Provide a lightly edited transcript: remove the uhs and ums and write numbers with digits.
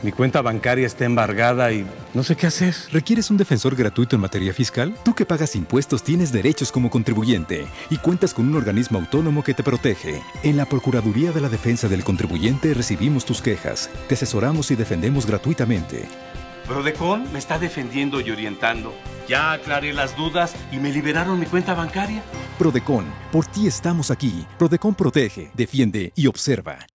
Mi cuenta bancaria está embargada y no sé qué hacer. ¿Requieres un defensor gratuito en materia fiscal? Tú que pagas impuestos tienes derechos como contribuyente y cuentas con un organismo autónomo que te protege. En la Procuraduría de la Defensa del Contribuyente recibimos tus quejas, te asesoramos y defendemos gratuitamente. Prodecon me está defendiendo y orientando. Ya aclaré las dudas y me liberaron mi cuenta bancaria. Prodecon, por ti estamos aquí. Prodecon protege, defiende y observa.